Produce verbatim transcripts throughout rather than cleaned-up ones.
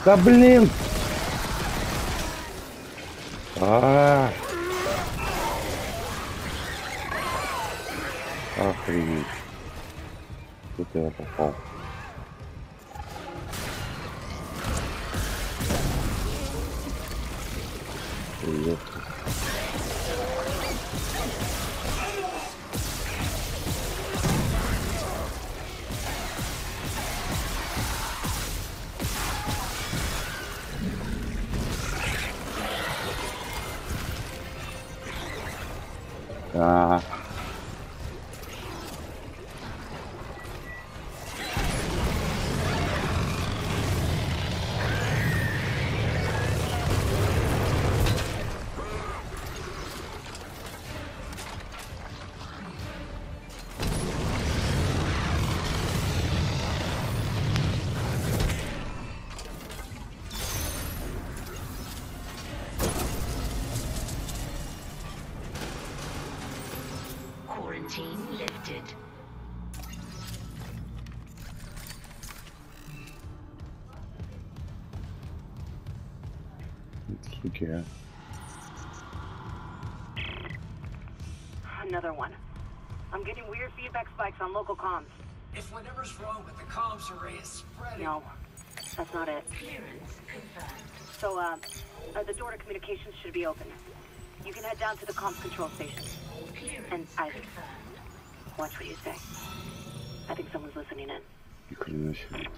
Да блин! А, охренеть! Тут я попал. Привет. А. Quarantine lifted. Суки. Another one. I'm getting weird feedback spikes on local comms. If whatever's wrong with the comms array is spreading... No, that's not it. Clearance confirmed. So, uh, uh, the door to communications should be open. You can head down to the comms control station. Clearance And Isaac, confirmed. watch what you say. I think someone's listening in. Ни хрена себе.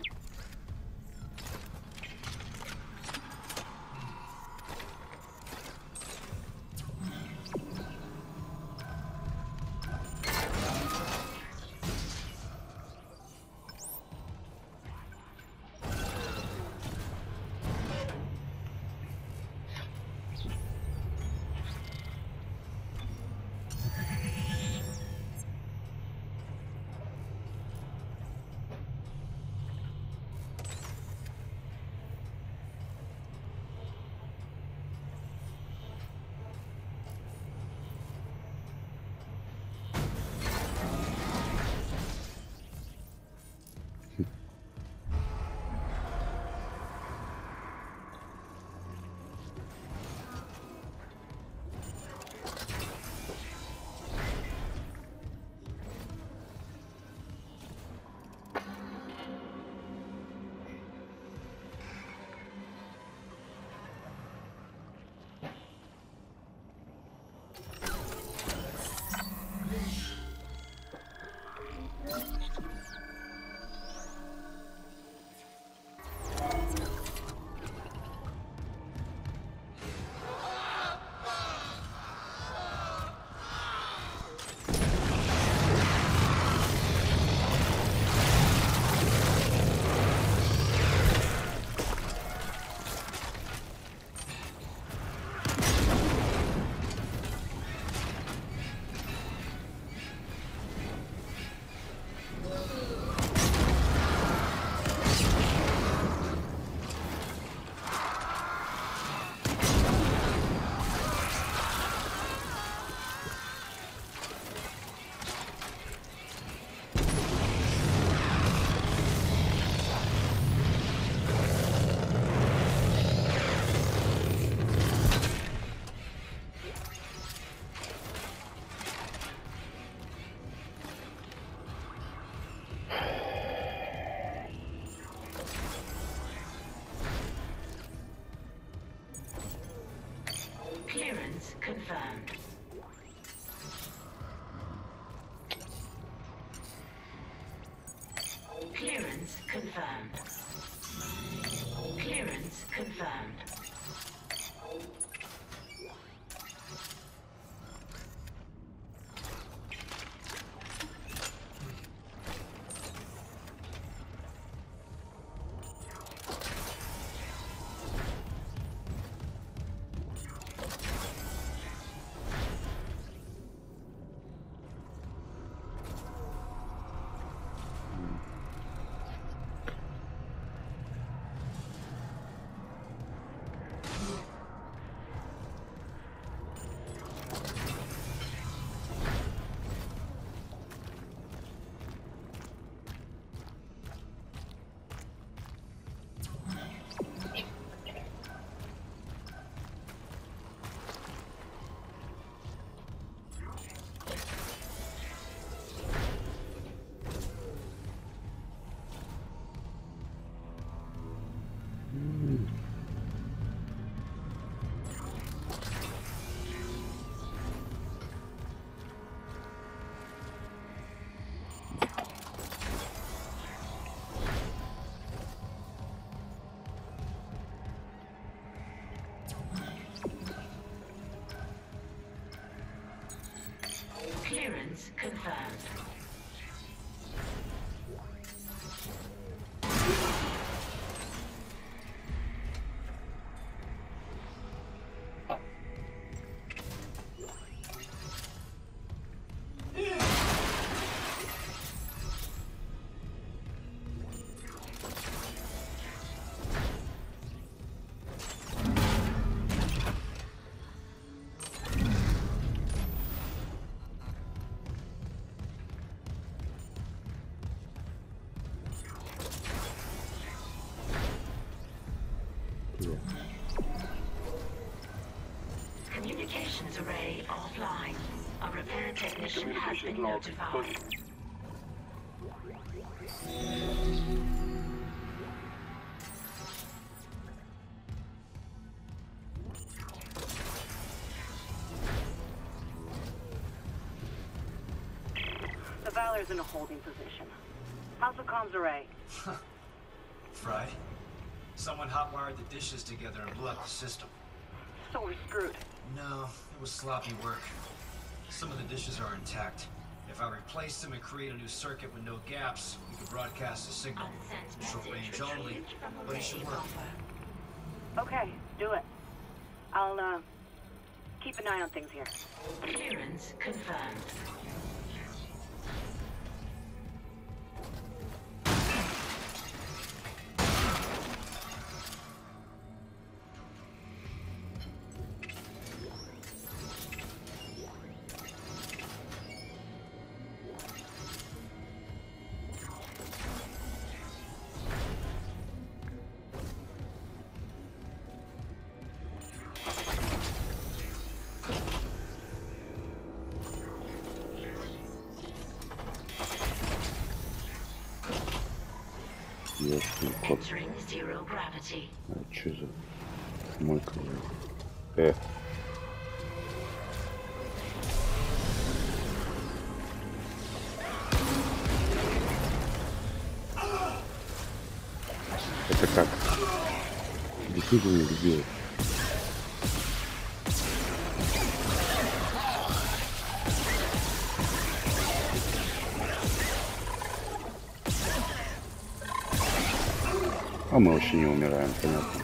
Clearance confirmed. Clearance confirmed. Clearance confirmed. Clearance confirmed. Communications array offline. A repair technician has been notified. The Valor's in a holding position. How's the comms array? Fried. Someone hot-wired the dishes together and blew up the system. So we're screwed. No, it was sloppy work. Some of the dishes are intact. If I replace them and create a new circuit with no gaps, we could broadcast a signal. Short range only, but it should work. Okay, do it. I'll, uh, keep an eye on things here. Clearance confirmed. Ясный кот. Entering zero gravity. А что за мойка? Э. Это как? Действительно где? А мы вообще не умираем, понятно.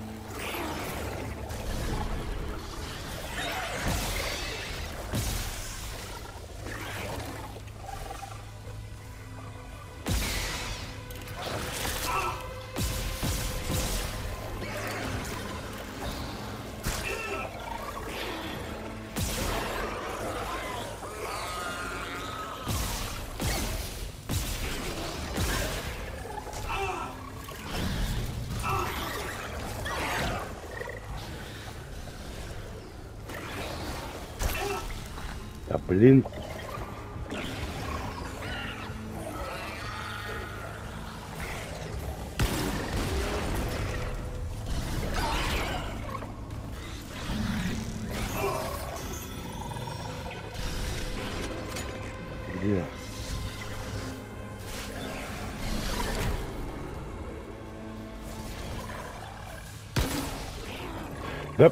Да блин. Где? Да.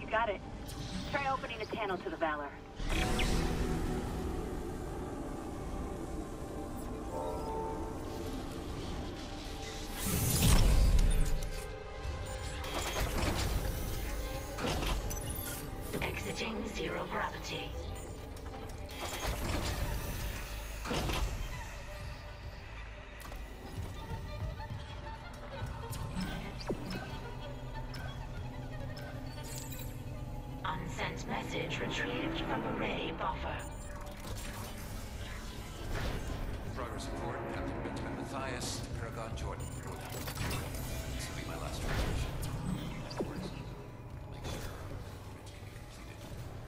Got it. Try opening a channel to the Valor. Exiting zero gravity. Unsent message retrieved from array buffer. Progress report, Captain Benjamin Matthias, Paragon Jordan. This will be my last transmission. Of course, make sure it can be completed.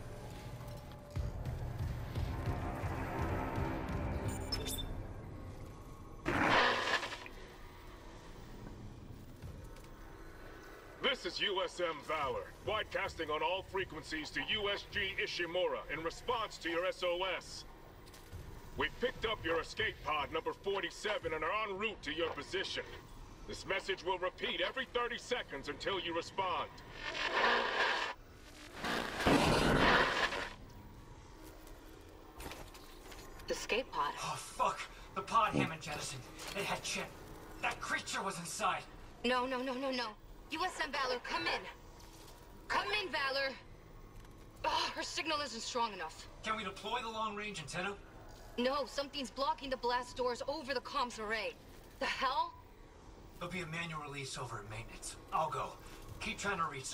This is U S M Valor, broadcasting on all frequencies to U S G Ishimura in response to your S O S. We've picked up your escape pod number forty-seven and are en route to your position. This message will repeat every thirty seconds until you respond. Escape pod. Oh, fuck. The pod Hammond jettisoned. It had Chip. That creature was inside. No, no, no, no, no. U S M Valor, come in. Come in, Valor. Oh, her signal isn't strong enough. Can we deploy the long-range antenna? No, something's blocking the blast doors over the comms array. The hell? There'll be a manual release over at maintenance. I'll go. Keep trying to reach them.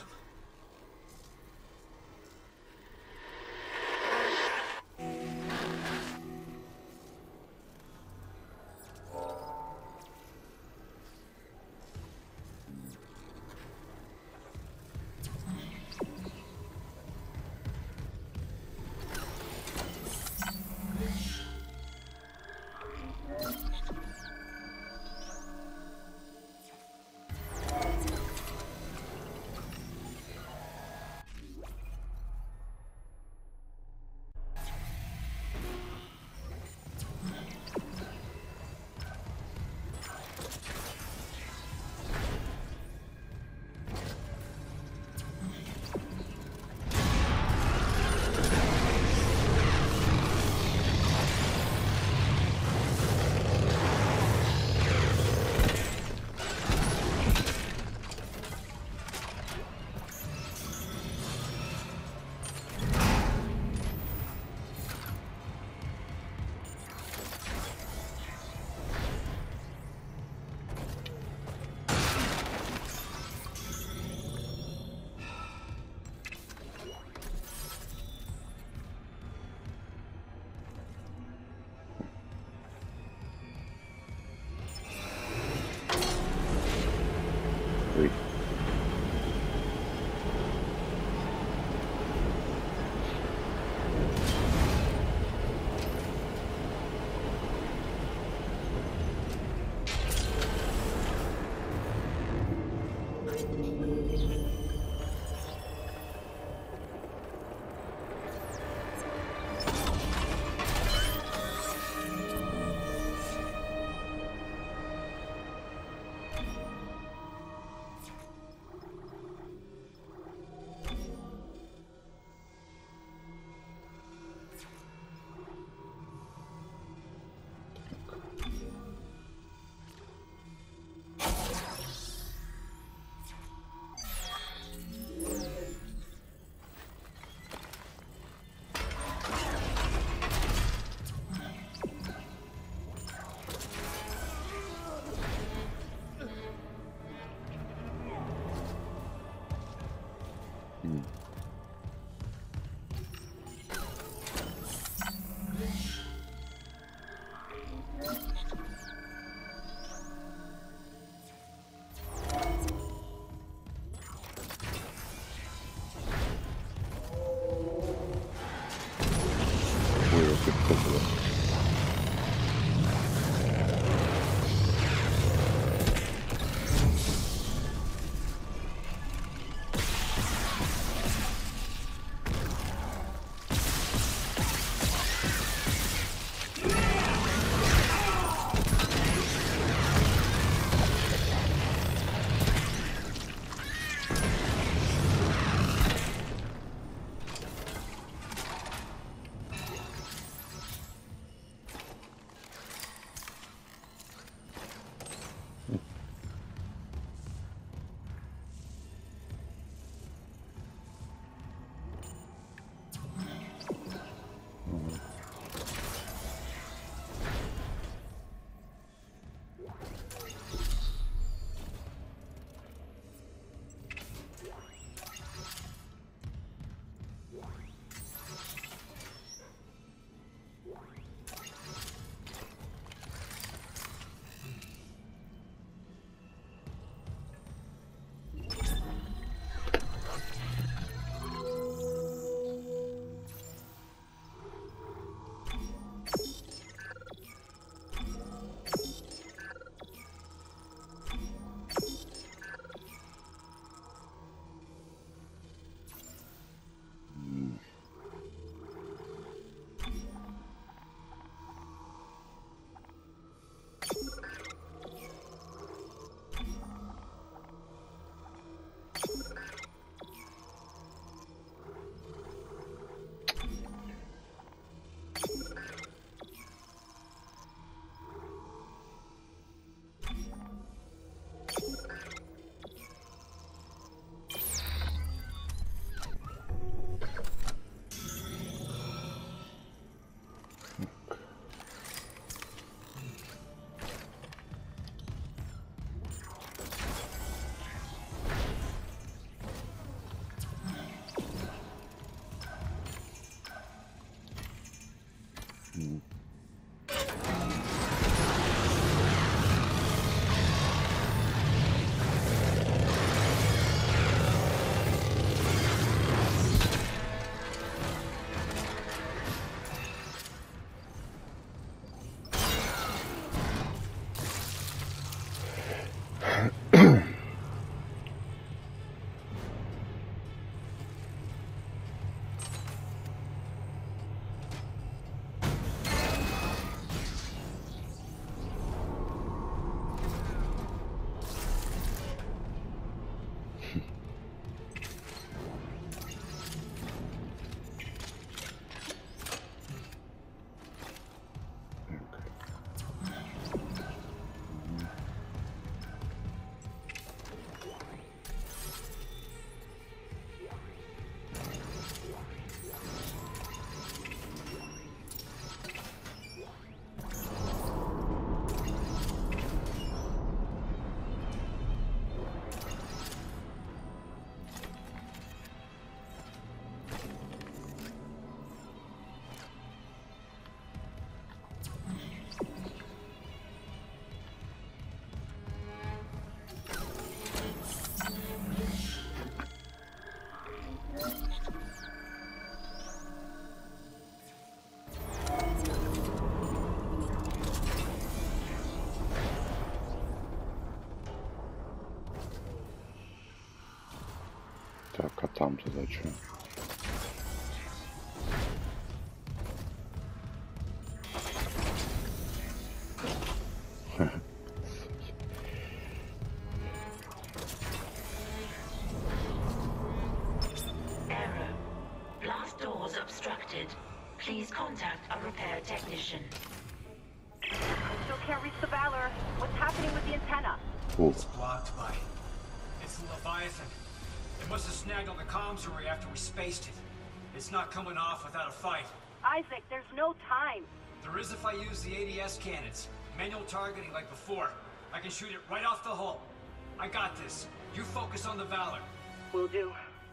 Wait. Так, а там туда что? Error. Blast doors obstructed. Please contact a repair technician. Still can't reach the Valor. What's happening with the antenna? О, It's blocked by... It's the Leviathan. It must have snagged on the comms array after we spaced it. It's not coming off without a fight. Isaac, there's no time. There is if I use the A D S cannons. Manual targeting like before. I can shoot it right off the hull. I got this. You focus on the Valor. Will do.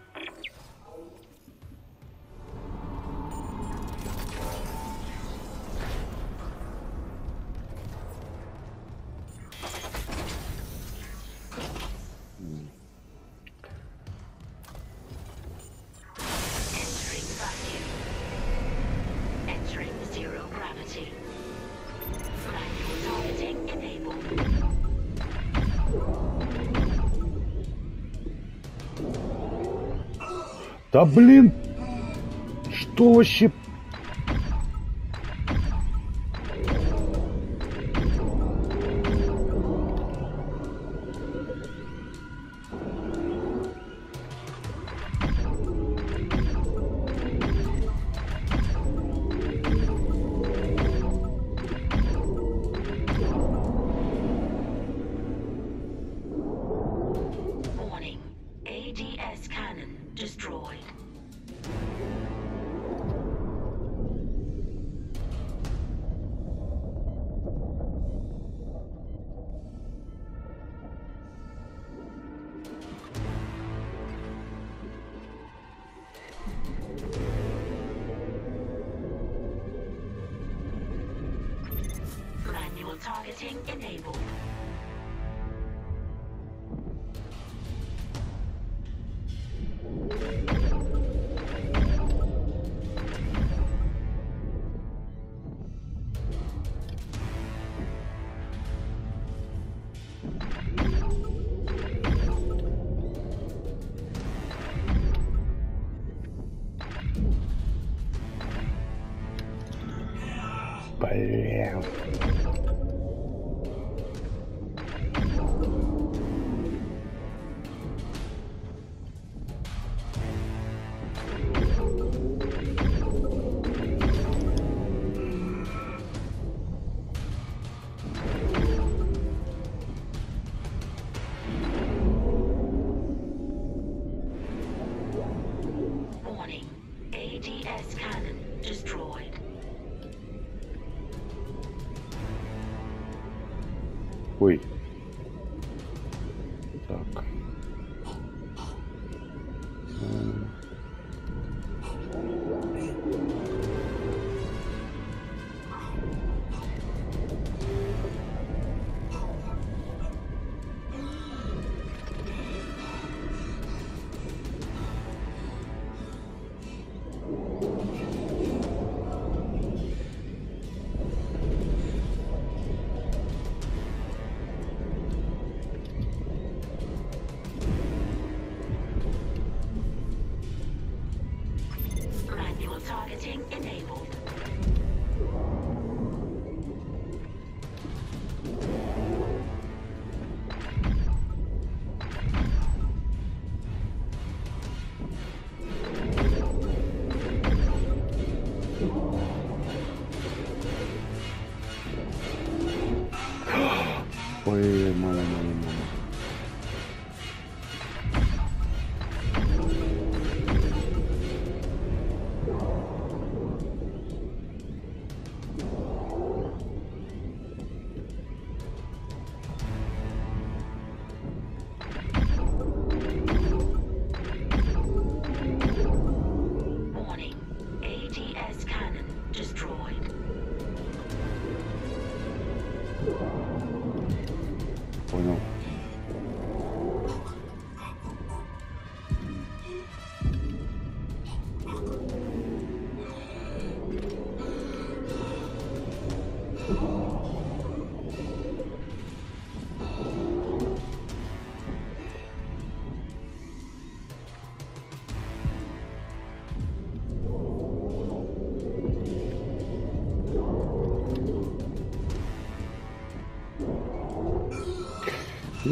Entering vacuum. Entering zero gravity. Manual targeting enabled. да блин! Что вообще? Warning. A D S cannon destroyed. Manual targeting enabled. Блин. Warning. A D S cannon destroyed.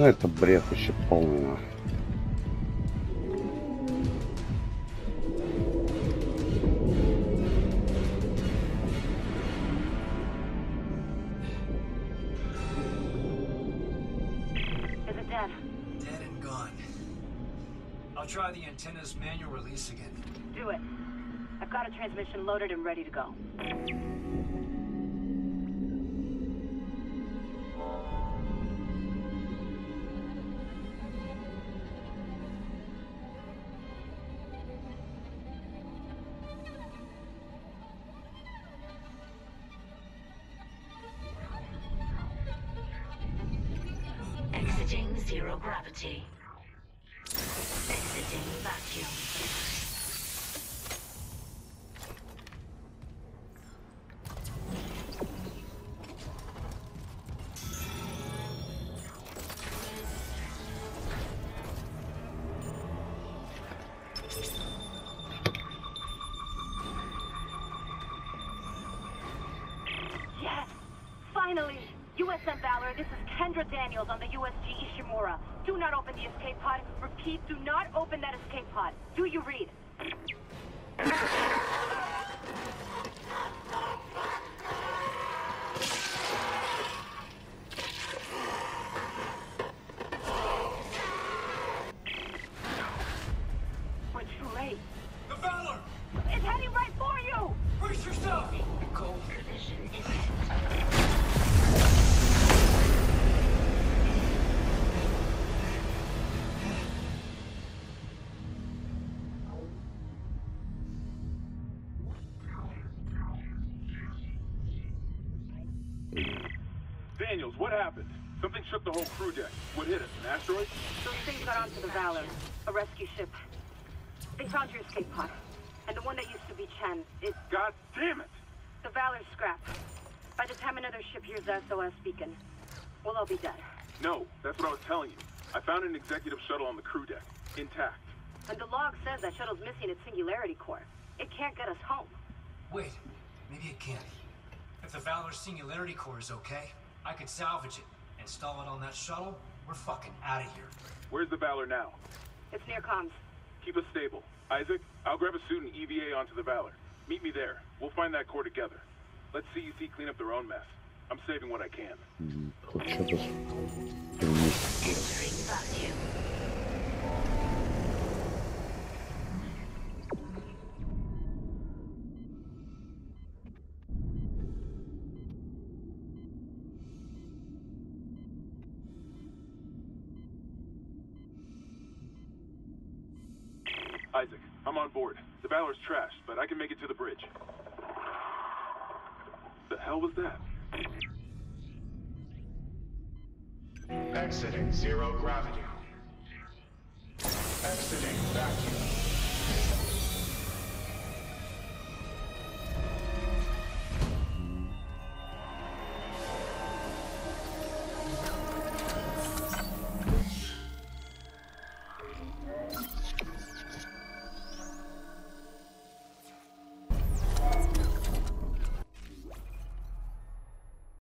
Ну это бред вообще полный нахуй. Is it dead? Dead and gone. I'll try the antenna's manual release again. Do it. I've got a transmission loaded and ready to go. Exiting zero gravity. Exiting vacuum. Yes! Finally! U S M Valor, this is Kendra Daniels on the U S G Ishimura. Do not open the escape pod. Repeat, do not open that escape pod. Do you read? We're too late. The Valor! It's heading right for you! Brace yourself! Go. Collision imminent. Daniels, what happened? Something shook the whole crew deck. What hit us? An asteroid? Those things got onto the Valor, a rescue ship. They found your escape pod. And the one that used to be Chen, it... God damn it! The Valor's scrapped. By the time another ship hears the S O S beacon, we'll all be dead. No, that's what I was telling you. I found an executive shuttle on the crew deck, intact. And the log says that shuttle's missing its singularity core. It can't get us home. Wait, maybe it can. If the Valor's singularity core is okay, I could salvage it, install it on that shuttle. We're fucking out of here. Where's the Valor now? It's near comms. Keep us stable. Isaac, I'll grab a suit and E V A onto the Valor. Meet me there. We'll find that core together. Let C E C clean up their own mess. I'm saving what I can. М, хоть что-то с- Entering vacuum. Isaac, I'm on board. The Valor's trashed, but I can make it to the bridge. The hell was that? Exiting zero gravity. Exiting vacuum.